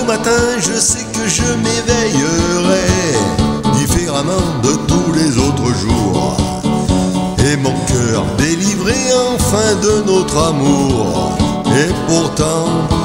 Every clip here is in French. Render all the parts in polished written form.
matin, je sais que je m'éveillerai différemment de tous les autres jours. Et mon cœur délivré enfin de notre amour. Et pourtant,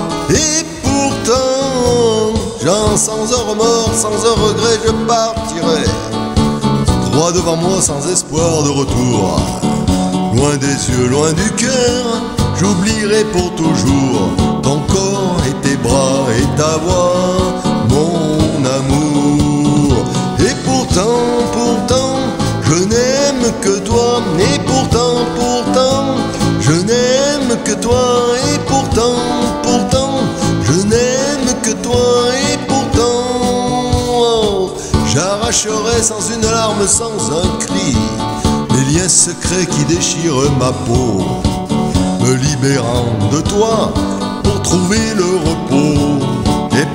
Jean, sans un remords, sans un regret, je partirai droit devant moi sans espoir de retour. Loin des yeux, loin du cœur, j'oublierai pour toujours ton corps et tes bras et ta voix, mon amour. Et pourtant, je n'aime que toi. Et pourtant, je n'aime que toi. Et pourtant, je n'aime que toi. Et pourtant, j'arracherai sans une larme, sans un cri, les liens secrets qui déchirent ma peau, me libérant de toi pour trouver le repos. Et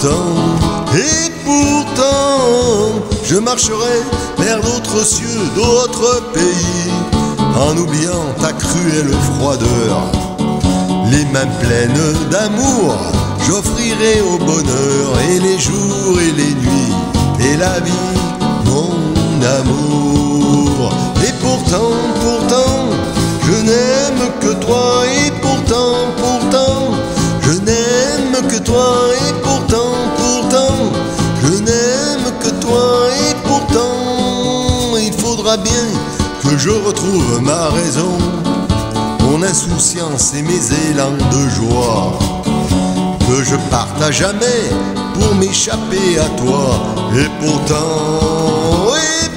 pourtant, je marcherai vers d'autres cieux, d'autres pays, en oubliant ta cruelle froideur. Les mains pleines d'amour, j'offrirai au bonheur, et les jours et les nuits, et la vie, mon amour. Et pourtant, je n'aime que toi. Et pourtant, je n'aime que toi. Et pourtant, je n'aime que toi. Et pourtant, il faudra bien que je retrouve ma raison, mon insouciance et mes élans de joie, que je parte à jamais pour m'échapper à toi. Et pourtant,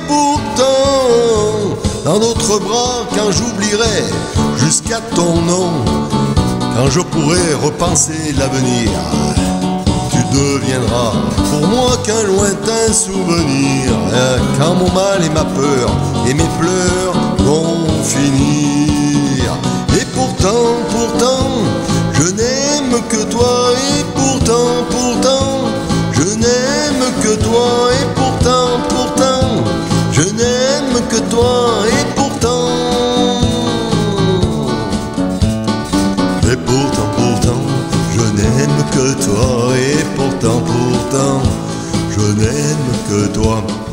dans d'autres bras, quand j'oublierai jusqu'à ton nom, quand je pourrai repenser l'avenir, tu deviendras pour moi qu'un lointain souvenir. Quand mon mal et ma peur et mes pleurs vont finir. Et pourtant, je n'aime que toi. Et pourtant, je n'aime que toi. Et pourtant, je n'aime que toi. Et pourtant, je n'aime que toi. Et pourtant, je n'aime que toi.